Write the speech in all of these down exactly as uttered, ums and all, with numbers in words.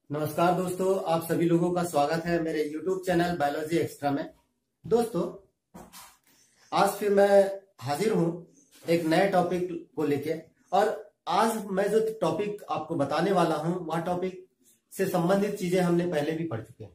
नमस्कार दोस्तों, आप सभी लोगों का स्वागत है मेरे YouTube चैनल बायोलॉजी एक्स्ट्रा में। दोस्तों, आज फिर मैं हाजिर हूं एक नए टॉपिक को लेके। और आज मैं जो टॉपिक आपको बताने वाला हूं वह टॉपिक से संबंधित चीजें हमने पहले भी पढ़ चुके हैं।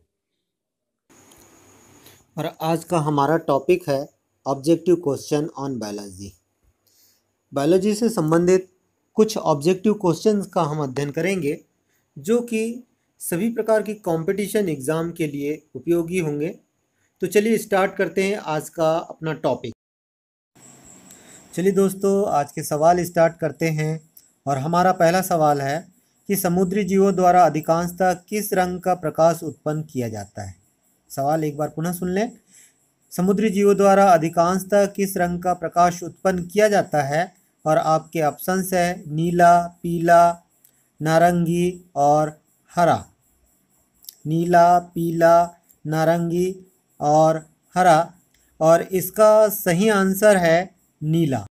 और आज का हमारा टॉपिक है objective question on biology. Biology से संबंधित कुछ ऑब्जेक्टिव क्वेश्चंस का हम अध्ययन करेंगे जो कि सभी प्रकार की कंपटीशन एग्ज़ाम के लिए उपयोगी होंगे। तो चलिए स्टार्ट करते हैं आज का अपना टॉपिक। चलिए दोस्तों, आज के सवाल स्टार्ट करते हैं। और हमारा पहला सवाल है कि समुद्री जीवों द्वारा अधिकांशतः किस रंग का प्रकाश उत्पन्न किया जाता है। सवाल एक बार पुनः सुन लें। समुद्री जीवों द्वारा अधिकांशतः किस रंग का प्रकाश उत्पन्न किया जाता है, और आपके ऑप्शंस है नीला, पीला, नारंगी और हरा। नीला, पीला, नारंगी और हरा। और इसका सही आंसर है नीला।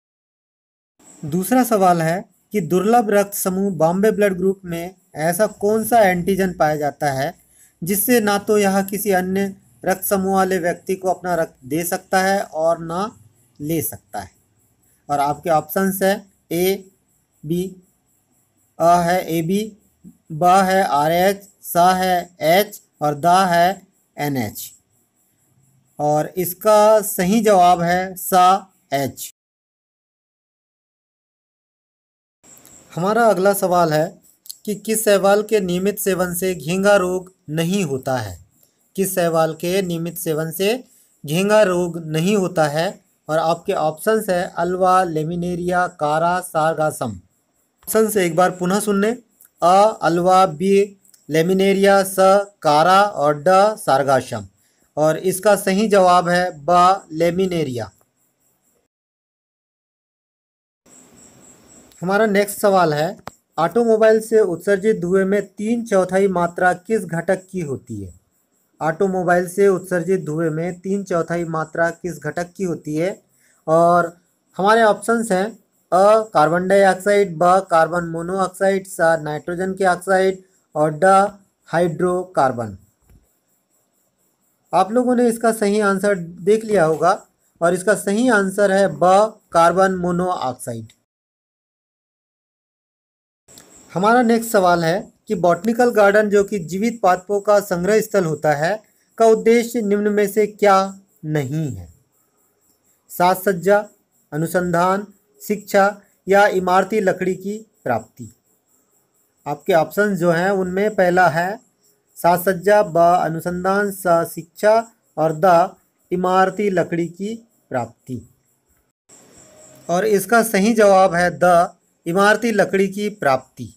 दूसरा सवाल है कि दुर्लभ रक्त समूह बॉम्बे ब्लड ग्रुप में ऐसा कौन सा एंटीजन पाया जाता है जिससे ना तो यह किसी अन्य रक्त समूह वाले व्यक्ति को अपना रक्त दे सकता है और ना ले सकता है। और आपके ऑप्शंस है ए बी, अ है ए बी, ब है आर एच, सा है एच और दा है एन एच। और इसका सही जवाब है सा एच। हमारा अगला सवाल है कि किस शैवाल के नियमित सेवन से घेंघा रोग नहीं होता है। किस शैवाल के नियमित सेवन से घेंघा रोग नहीं होता है। और आपके ऑप्शंस है अल्वा, लेमिनेरिया, कारा, सारगासम। ऑप्शन से एक बार पुनः सुन लें। अ अल्वा, बी लेमिनेरिया, स कारा और ड सारगासम। और इसका सही जवाब है ब लेमिनेरिया। हमारा नेक्स्ट सवाल है ऑटोमोबाइल से उत्सर्जित धुएं में तीन चौथाई मात्रा किस घटक की होती है। ऑटोमोबाइल से उत्सर्जित धुएं में तीन चौथाई मात्रा किस घटक की होती है। और हमारे ऑप्शंस हैं अ कार्बन डाइऑक्साइड, ब कार्बन मोनोऑक्साइड, स नाइट्रोजन के ऑक्साइड और ड हाइड्रोकार्बन। आप लोगों ने इसका सही आंसर देख लिया होगा और इसका सही आंसर है ब कार्बन मोनोऑक्साइड। हमारा नेक्स्ट सवाल है कि बॉटनिकल गार्डन जो कि जीवित पादपों का संग्रह स्थल होता है का उद्देश्य निम्न में से क्या नहीं है। साज सज्जा, अनुसंधान, शिक्षा या इमारती लकड़ी की प्राप्ति। आपके ऑप्शन जो हैं उनमें पहला है साज सज्जा, ब अनुसंधान, स शिक्षा और द इमारती लकड़ी की प्राप्ति। और इसका सही जवाब है द इमारती लकड़ी की प्राप्ति।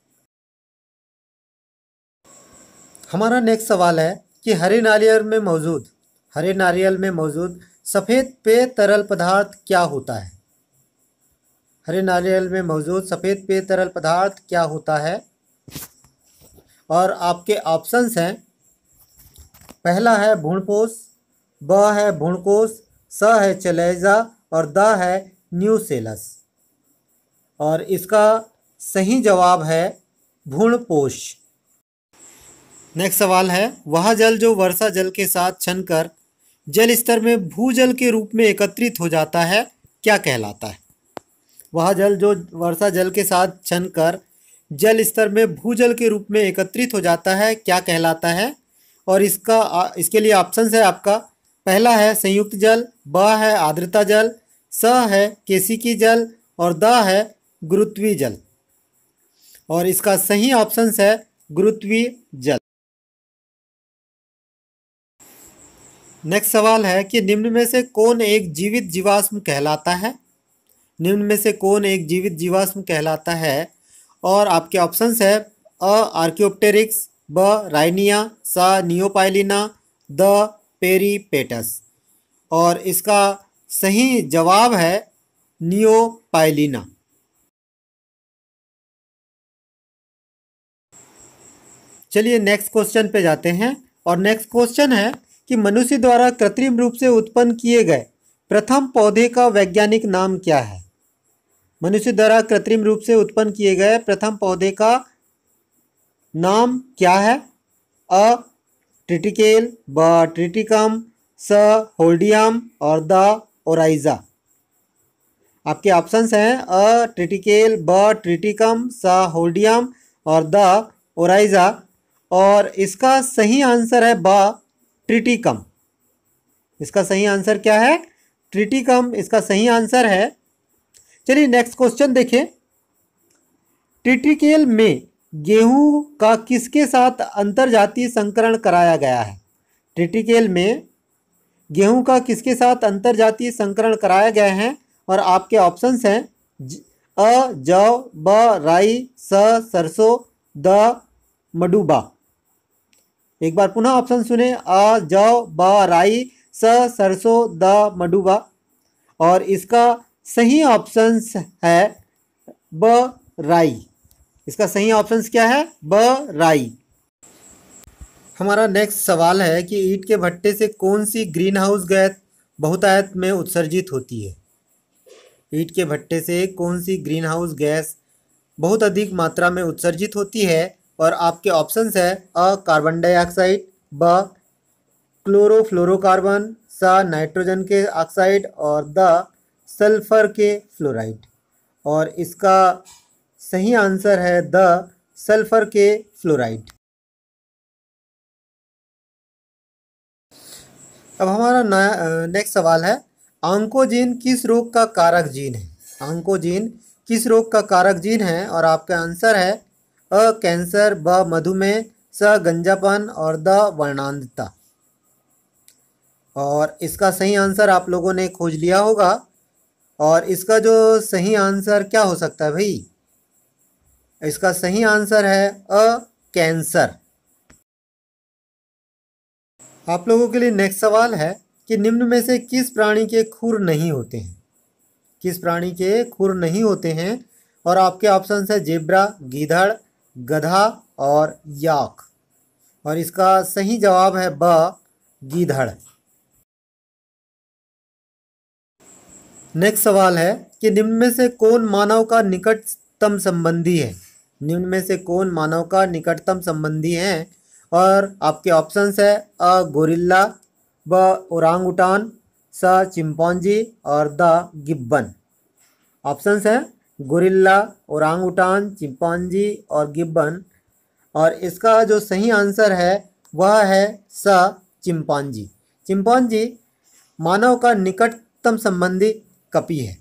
हमारा नेक्स्ट सवाल है कि हरे नारियल में मौजूद हरे नारियल में मौजूद सफ़ेद पेय तरल पदार्थ क्या होता है। हरे नारियल में मौजूद सफ़ेद पेय तरल पदार्थ क्या होता है। और आपके ऑप्शंस हैं पहला है भ्रूणपोष, ब है भ्रूणकोश, स है चलेजा और द है न्यूसेलस। और इसका सही जवाब है भ्रूणपोष। नेक्स्ट सवाल है वह जल जो वर्षा जल के साथ छनकर जल स्तर में भूजल के रूप में एकत्रित हो जाता है क्या कहलाता है। वह जल जो वर्षा जल के साथ छनकर जल स्तर में भूजल के रूप में एकत्रित हो जाता है क्या कहलाता है। और इसका इसके लिए ऑप्शंस है आपका पहला है संयुक्त जल, ब है आर्द्रता जल, स है केशिकी जल और द है गुरुत्वीय जल। और इसका सही ऑप्शंस है गुरुत्वीय जल। नेक्स्ट सवाल है कि निम्न में से कौन एक जीवित जीवाश्म कहलाता है। निम्न में से कौन एक जीवित जीवाश्म कहलाता है। और आपके ऑप्शंस है अ आर्कियोप्टेरिक्स, ब राइनिया, स नियोपाइलिना, द पेरीपेटस। और इसका सही जवाब है नियोपाइलिना। चलिए नेक्स्ट क्वेश्चन पे जाते हैं। और नेक्स्ट क्वेश्चन है कि मनुष्य द्वारा कृत्रिम रूप से उत्पन्न किए गए प्रथम पौधे का वैज्ञानिक नाम क्या है। मनुष्य द्वारा कृत्रिम रूप से उत्पन्न किए गए प्रथम पौधे का नाम क्या है? अ ट्रिटिकेल, ब ट्रिटिकम, स होल्डियम और द ओराइजा। आपके ऑप्शंस हैं अ ट्रिटिकेल, ब ट्रिटिकम, स होल्डियम और द ओराइजा। और इसका सही आंसर है ब ट्रिटिकम। इसका सही आंसर क्या है? ट्रिटिकम इसका सही आंसर है। चलिए नेक्स्ट क्वेश्चन देखें। ट्रिटिकेल में गेहूं का किसके साथ अंतरजातीय संकरण कराया गया है? ट्रिटिकेल में गेहूं का किसके साथ अंतरजातीय संकरण कराया गया है? और आपके ऑप्शंस हैं अ जौ, ब राई, स सरसों, द मडुबा। एक बार पुनः ऑप्शन सुने, अ जौ, ब राई, स सरसों, द मडुबा। और इसका सही ऑप्शंस है ब राई। इसका सही ऑप्शंस क्या है? ब राई। हमारा नेक्स्ट सवाल है कि ईंट के भट्टे से कौन सी ग्रीन हाउस गैस बहुतायत में उत्सर्जित होती है? ईंट के भट्टे से कौन सी ग्रीन हाउस गैस बहुत अधिक मात्रा में उत्सर्जित होती है? और आपके ऑप्शंस है अ कार्बन डाइऑक्साइड, ब क्लोरोफ्लोरोकार्बन, स नाइट्रोजन के ऑक्साइड और द सल्फर के फ्लोराइड। और इसका सही आंसर है द सल्फर के फ्लोराइड। अब हमारा नया नेक्स्ट सवाल है, ऑन्कोजीन किस रोग का कारक जीन है? ऑन्कोजीन किस रोग का कारक जीन है? और आपका आंसर है अ कैंसर, ब मधुमेह, स गंजापन और द वर्णांधता। और इसका सही आंसर आप लोगों ने खोज लिया होगा। और इसका जो सही आंसर क्या हो सकता है भाई? इसका सही आंसर है अ कैंसर। आप लोगों के लिए नेक्स्ट सवाल है कि निम्न में से किस प्राणी के खुर नहीं होते हैं? किस प्राणी के खुर नहीं होते हैं? और आपके ऑप्शन है जेब्रा, गीदड़, गधा और याक। और इसका सही जवाब है ब गीदड़। नेक्स्ट सवाल है कि निम्न में से कौन मानव का निकटतम संबंधी है? निम्न में से कौन मानव का निकटतम संबंधी है? और आपके ऑप्शंस है अ गोरिल्ला, ब ओरांगुटान, स चिंपैंजी और द गिब्बन। ऑप्शंस हैं गोरिल्ला, ओरांगुटान, चिंपैंजी और गिब्बन। और इसका जो सही आंसर है वह है स चिंपैंजी। चिंपैंजी मानव का निकटतम संबंधी कपी है।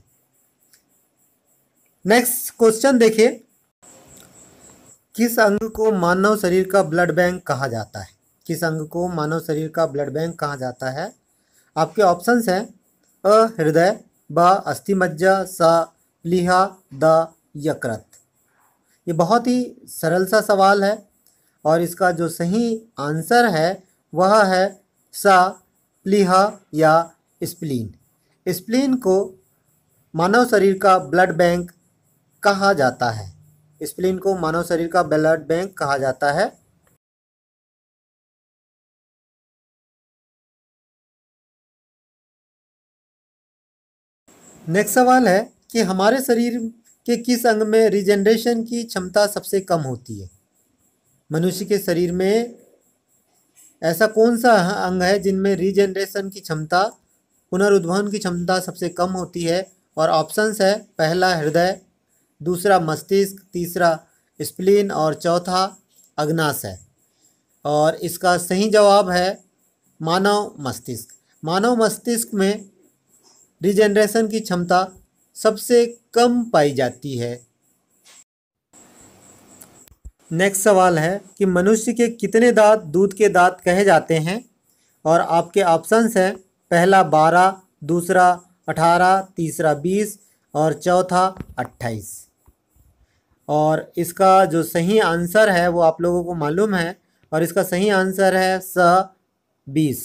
नेक्स्ट क्वेश्चन देखिए, किस अंग को मानव शरीर का ब्लड बैंक कहा जाता है? किस अंग को मानव शरीर का ब्लड बैंक कहा जाता है? आपके ऑप्शंस हैं अ हृदय, ब अस्थिमज्जा, स प्लीहा, द यकृत। ये बहुत ही सरल सा सवाल है। और इसका जो सही आंसर है वह है स प्लीहा या स्प्लीन। स्प्लीन को मानव शरीर का ब्लड बैंक कहा जाता है। स्प्लीन को मानव शरीर का ब्लड बैंक कहा जाता है। नेक्स्ट सवाल है कि हमारे शरीर के किस अंग में रिजेनरेशन की क्षमता सबसे कम होती है? मनुष्य के शरीर में ऐसा कौन सा अंग है जिनमें रीजनरेशन की क्षमता, पुनरुद्भवन की क्षमता सबसे कम होती है? और ऑप्शंस है पहला हृदय, दूसरा मस्तिष्क, तीसरा स्प्लीन और चौथा अग्नाशय। और इसका सही जवाब है मानव मस्तिष्क। मानव मस्तिष्क में रीजनरेशन की क्षमता सबसे कम पाई जाती है। नेक्स्ट सवाल है कि मनुष्य के कितने दांत दूध के दांत कहे जाते हैं? और आपके ऑप्शंस हैं पहला बारह, दूसरा अठारह, तीसरा बीस और चौथा अट्ठाईस। और इसका जो सही आंसर है वो आप लोगों को मालूम है। और इसका सही आंसर है स बीस।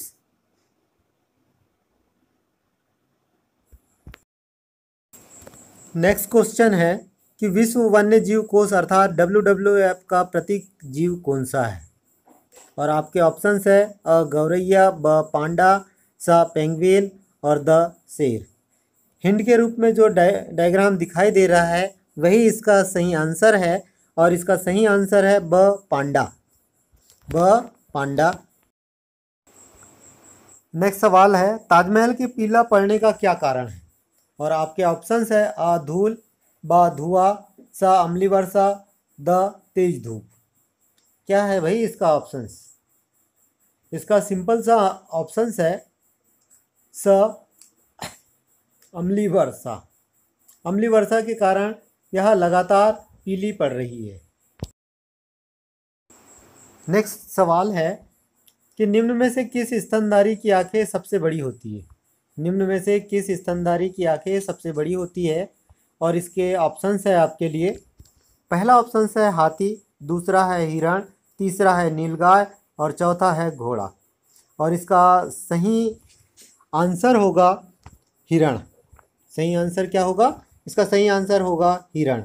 नेक्स्ट क्वेश्चन है कि विश्व वन्य जीव कोष अर्थात डब्ल्यू डब्ल्यू एफ का प्रतीक जीव कौन सा है? और आपके ऑप्शंस है अ गौरैया, ब पांडा, स पेंगुइन और द शेर। हिंट के रूप में जो डायग्राम दिखाई दे रहा है वही इसका सही आंसर है। और इसका सही आंसर है ब पांडा, ब पांडा। नेक्स्ट सवाल है, ताजमहल के पीला पड़ने का क्या कारण है? और आपके ऑप्शंस है अ धूल, ब धुआं, स अम्लीय वर्षा, द तेज धूप। क्या है भाई इसका ऑप्शंस? इसका सिंपल सा ऑप्शंस है स अम्लीय वर्षा। अम्लीय वर्षा के कारण यह लगातार पीली पड़ रही है। नेक्स्ट सवाल है कि निम्न में से किस स्तनधारी की आंखें सबसे बड़ी होती है? निम्न में से किस स्तनधारी की आंखें सबसे बड़ी होती है? और इसके ऑप्शंस है आपके लिए। पहला ऑप्शन है हाथी, दूसरा है हिरण, तीसरा है नीलगाय और चौथा है घोड़ा। और इसका सही आंसर होगा हिरण। सही आंसर क्या होगा? इसका सही आंसर होगा हिरण।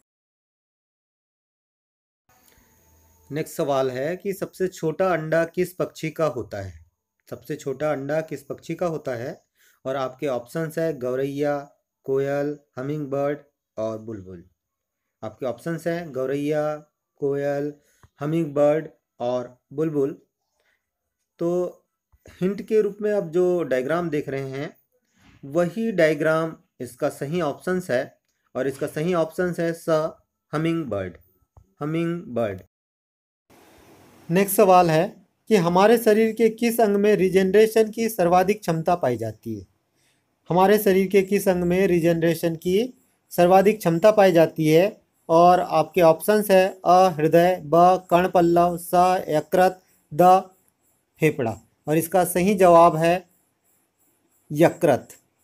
नेक्स्ट सवाल है कि सबसे छोटा अंडा किस पक्षी का होता है? सबसे छोटा अंडा किस पक्षी का होता है? और आपके ऑप्शंस है गौरैया, कोयल, हमिंग बर्ड और बुलबुल। आपके ऑप्शंस हैं गौरैया, कोयल, हमिंग बर्ड और बुलबुल। तो हिंट के रूप में आप जो डायग्राम देख रहे हैं वही डायग्राम इसका सही ऑप्शंस है। और इसका सही ऑप्शंस है स hummingbird, hummingbird. Next सवाल है कि हमारे शरीर के किस अंग में रिजेनरेशन की सर्वाधिक क्षमता पाई जाती है? हमारे शरीर के किस अंग में रिजेनरेशन की सर्वाधिक क्षमता पाई जाती है? और आपके ऑप्शंस है अ हृदय, ब कर्णपल्लव, स यकृत, द फेफड़ा। और इसका सही जवाब है यकृत।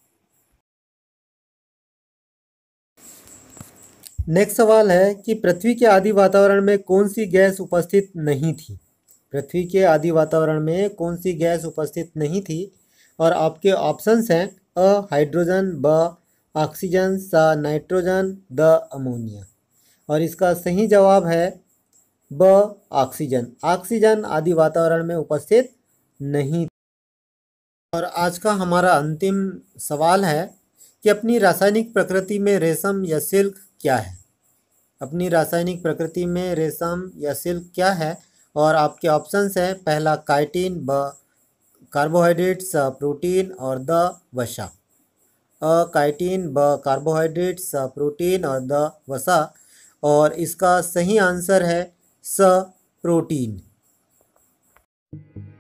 नेक्स्ट सवाल है कि पृथ्वी के आदि वातावरण में कौन सी गैस उपस्थित नहीं थी? पृथ्वी के आदि वातावरण में कौन सी गैस उपस्थित नहीं थी? और आपके ऑप्शंस हैं अ हाइड्रोजन, ब ऑक्सीजन, स नाइट्रोजन, द अमोनिया। और इसका सही जवाब है ब ऑक्सीजन। ऑक्सीजन आदि वातावरण में उपस्थित नहीं। और आज का हमारा अंतिम सवाल है कि अपनी रासायनिक प्रकृति में रेशम या सिल्क क्या है? अपनी रासायनिक प्रकृति में रेशम या सिल्क क्या है? और आपके ऑप्शंस हैं पहला काइटिन, ब कार्बोहाइड्रेट्स, प्रोटीन और द वसा। अ काइटिन, ब कार्बोहाइड्रेट्स, प्रोटीन और द वसा। और इसका सही आंसर है स प्रोटीन।